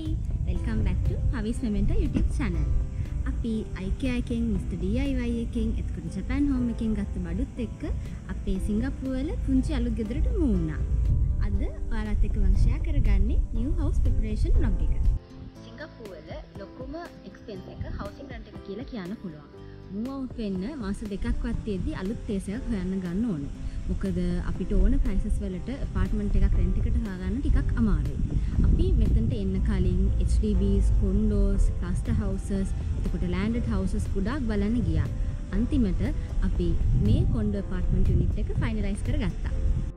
Hi, welcome back to Havis Memento YouTube channel. අපි IKEA එකෙන් Mr. DIY එකෙන් එතකොට ජපාන් හෝම් එකෙන් ගත්ත බඩුත් එක්ක අපේ සිංගප්පූරු වල පුංචි අලුත් ගෙදරට මූ වුණා. අද ඔයාලත් එක්ක මම ෂෙයා කරගන්නේ new house preparation vlog එක. සිංගප්පූරු වල ලොකුම expense එක housing rent එක කියලා කියන්න පුළුවන්. move out වෙන්න මාස දෙකක්වත් තියෙද්දි අලුත් place එකක් හොයන්න ගන්න ඕනේ. මොකද අපිට ඕන prices වලට apartment එකක් rent එකට හොයාගන්න ටිකක් අමාරුයි. අපි මෙතනට එන්න කලින් HDBs, condos, cluster houses, එතකොට landed houses ගොඩාක් බලන්න ගියා. අන්තිමට අපි මේ condo apartment unit එක finalize කරගත්තා.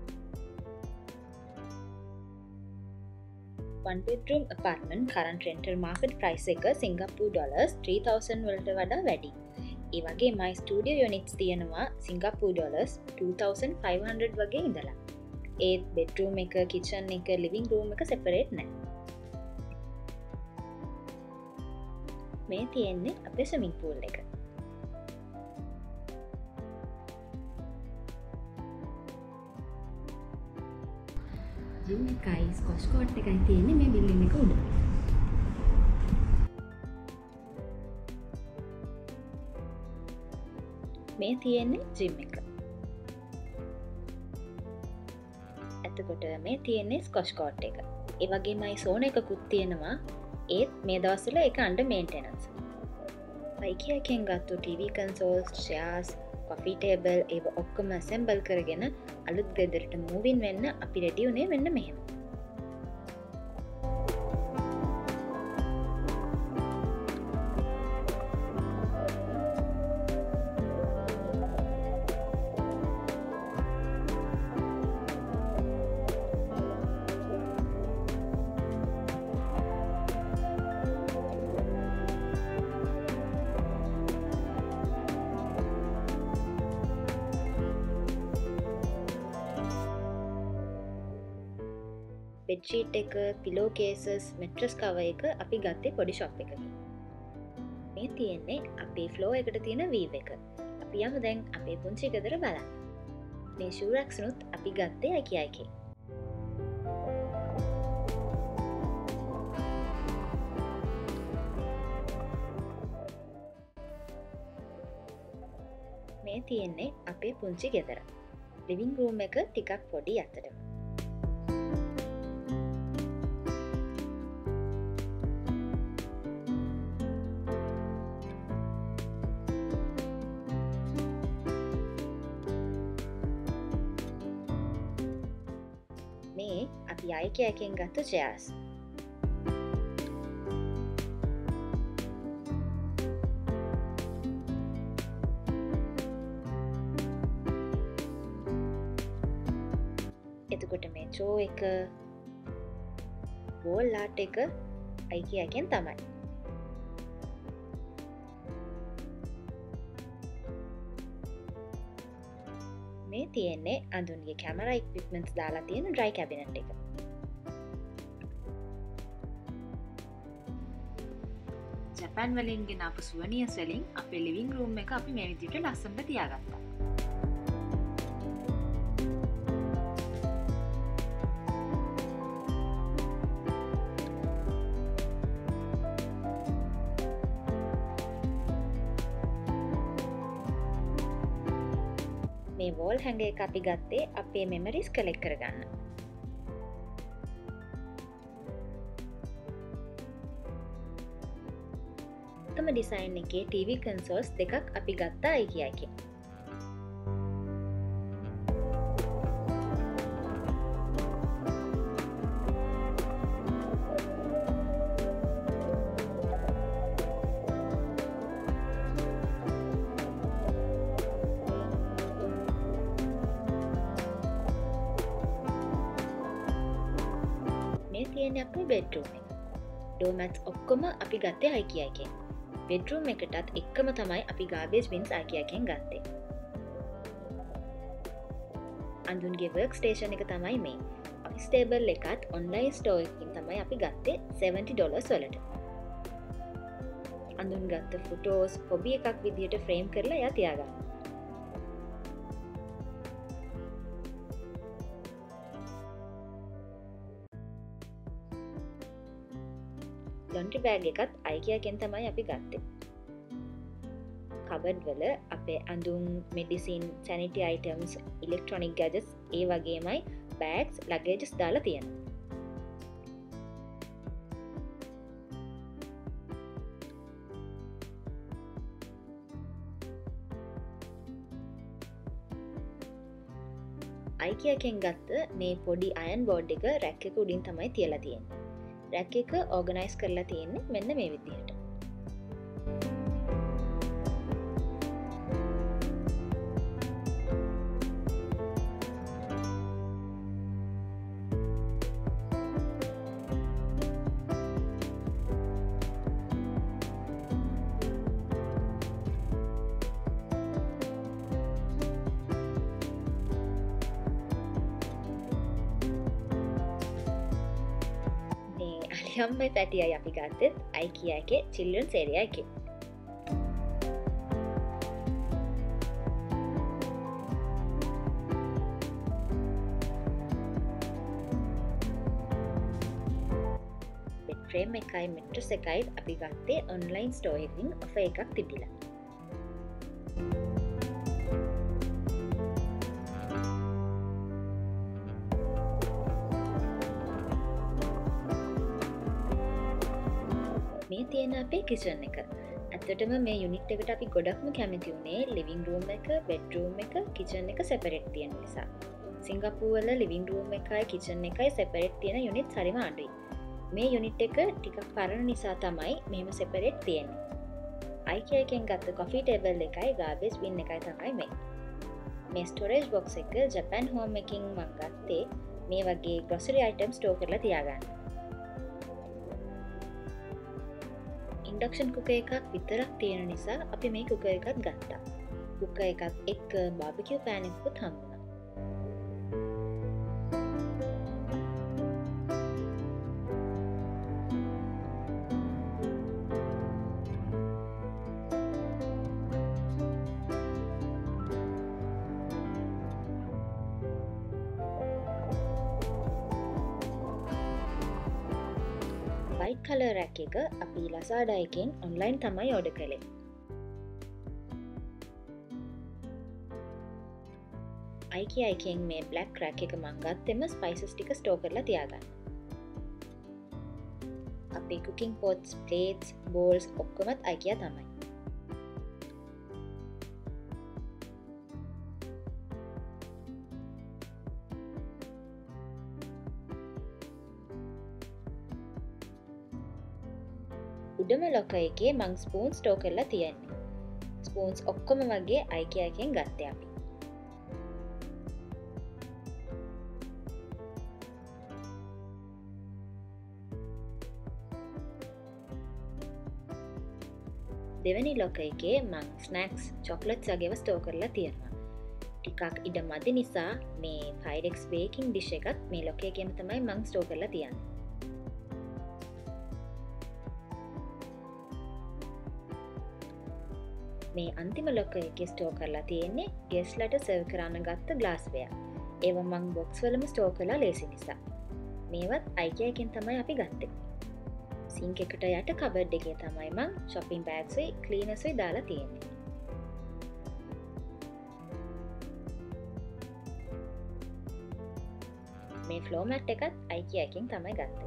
One bedroom apartment current rental market price එක Singapore dollars 3000 වලට වඩා වැඩි. ඒ වගේ my studio units තියෙනවා Singapore dollars 2500 වගේ ඉඳලා. ඒත් bedroom එක, kitchen එක, living room එක separate නැහැ. මේ තියෙන්නේ අපේ swimming pool එක. gym එකයි squash court එකයි තියෙන්නේ මේ building එක උඩ. මේ තියෙන්නේ gym එක. එතකොට මේ තියෙන්නේ squash court එක. ඒ වගේමයි sauna එකකුත් තියෙනවා. ඒත් මේ දවස්වල ඒක under maintenance. IKEA එකෙන් ගත්තු TV consoles, chairs, coffee table ඒව ඔක්කොම assemble කරගෙන අලුත් ගෙදරට move in වෙන්න අපි ready උනේ මෙන්න මෙහෙම. bedsheet එක, pillow cases, mattress cover එක අපි ගත්තේ පොඩි shop එකකින්. මේ තියෙන්නේ අපේ floor එකට තියෙන view එක. අපි යමු දැන් අපේ පුංචි ගෙදර බලන්න. මේ shoe racks නුත් අපි ගත්තේ IKEA එකේ. මේ තියෙන්නේ අපේ පුංචි ගෙදර. living room එක ටිකක් පොඩි අතරම. මේ අපි IKEA එකෙන් ගත්ත chairs. එතකොට මේ චෝ එක, wall art එක IKEA එකෙන් තමයි. මේ තියෙන්නේ අඳුන්ගේ camera equipments දාලා තියෙන dry cabinet එක. ජපාන් වලින් ගෙන අප souvenirs වලින් අපේ living room එක අපි මේ විදිහට ලස්සනට තියාගත්තා. මේ wall hanger එක අපි ගත්තේ අපේ memories collect කරගන්න. තම design එකේ TV consoles දෙකක් අපි ගත්තා IKEA එකෙන්. මේ තියෙන්නේ අපේ bedroom එක. doormats ඔක්කොම අපි ගත්තේ IKEA එකෙන්. bedroom එකටත් එක්කම තමයි අපි garbage bins IKEA එකෙන් ගත්තේ. අඳුන්ගේ work station එක තමයි මේ. office table එකත් online store එකකින් තමයි අපි ගත්තේ $70 වලට. අඳුන් ගත්ත photos hobby එකක් විදියට frame කරලා එයා තියාගන්න. ලොන්ඩ්‍රි බෑග් එකත් IKEA එකෙන් තමයි අපි ගත්තේ. කබඩ් වල අපේ ඇඳුම්, medicine, sanitary items, electronic gadgets ඒ වගේමයි බෑග්ස්, ලගේජස් දාලා තියෙනවා. IKEA එකෙන් ගත්ත මේ පොඩි අයන් බෝඩ් එක රැක් එක උඩින් තමයි තියලා තියෙන්නේ. රැක් එක ඕගනයිස් කරලා තියෙන්නේ මෙන්න මේ විදිහට. අලියම්මයි පැටියයි අපි ගත්තෙත් IKEA එකේ චිල්ඩ්‍රන්ස් ඒරියා එකේ. බෙඩ් ෆ්‍රේම් එකයි මැට්‍රස් එකයි අපි ගත්තේ ඔන්ලයින් ස්ටෝර් එකකින් ඔෆර් එකක් තිබිලා. මේ තියෙන අපේ කිචන් එක. ඇත්තටම මේ යුනිට් එකට අපි ගොඩක්ම කැමති වුණේ ලිවිං රූම් එක, බෙඩ්රූම් එක, කිචන් එක සෙපරේට් තියෙන නිසා. සිංගප්පූරු වල ලිවිං රූම් එකයි කිචන් එකයි සෙපරේට් තියෙන යුනිට් හරිම අඩුයි. මේ යුනිට් එක ටිකක් පරණ නිසා තමයි මෙහෙම සෙපරේට් තියෙන්නේ. IKEA එකෙන් ගත්ත කොෆි ටේබල් එකයි ගාබේජ් බින් එකයි තමයි මේ. මේ ස්ටෝරේජ් බොක්ස් එක ජපාන් හෝම් එකකින් මම ගත්තේ මේ වගේ ග්‍රොසරි අයිටම් ස්ටෝර් කරලා තියාගන්න. ඉන්ඩක්ෂන් කුකර් එකක් විතරක් තියෙන නිසා අපි මේ කුකර් එකත් ගත්තා. කුකර් එකත් එක්ක බාබිකියු පෑන් එකකුත් හම්බුණා. වයිට් කලර් රැක් එක අපි ලසාඩා එකෙන් ඔන්ලයින් තමයි ඕඩර් කළේ. IKEA එකෙන් මේ බ්ලැක් රැක් එක මං ගත්තෙම ස්පයිසස් ටික ස්ටෝර් කරලා තියාගන්න. අපේ කුකින් පොට්ස්, ප්ලේට්ස්, බෝල්ස් ඔක්කොමත් IKEA තමයි. උඩම ලොක එකේ මං ස්පූන් ස්ටෝර් කරලා තියෙන්නේ. ස්පූන්ස් ඔක්කොම වගේ IKEA එකෙන් ගත්තේ අපි. දෙවැනි ලොක එකේ මං ස්නැක්ස්, චොක්ලට්ස් වගේව ස්ටෝර් කරලා තියෙනවා. ටිකක් ඉඩ මදි නිසා මේ Pyrex baking dish එකත් මේ ලොක එකේම තමයි මං ස්ටෝර් කරලා තියන්නේ. මේ අන්තිම ලොක එකේ ස්ටෝර් කරලා තියෙන්නේ ගෙස්ලට සර්ව් කරන්න ගත්ත ග්ලාස්වෙයර්. ඒව මං බොක්ස් වලම ස්ටෝර් කරලා ලේසි නිසා. මේවත් IKEA එකෙන් තමයි අපි ගත්තේ. සිංක් එකට යට කබඩ් එකේ තමයි මං shopping bags උයි cleaners උයි දාලා තියෙන්නේ. මේ floor mat එකත් IKEA එකෙන් තමයි ගත්තේ.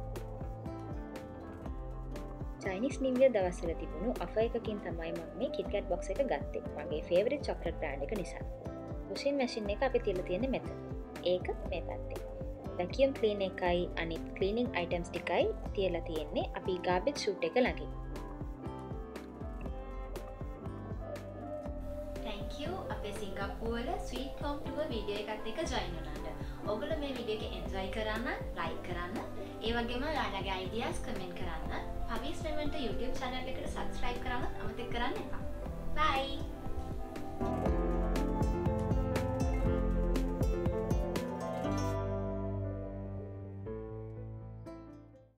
Chinese New Year දවස්වල තිබුණු offer එකකින් තමයි මම මේ KitKat box එක ගත්තේ. මගේ favorite chocolate brand එක නිසා. washing machine එක අපි තියලා තියෙන්නේ මෙතන. ඒක මේ පැත්තේ. vacuum clean එකයි අනිත් cleaning items ටිකයි තියලා තියෙන්නේ අපි garbage chute එක ළඟින්. Thank you අපේ සිංගප්පූරු වල sweet home tour වීඩියෝ එකත් එක්ක join වුණාට. ඔයගොල්ලෝ මේ වීඩියෝ එක enjoy කරන්න, like කරන්න, ඒ වගේම ඔයාලගේ ideas comment කරන්න. Pavis Memento YouTube channel එකට subscribe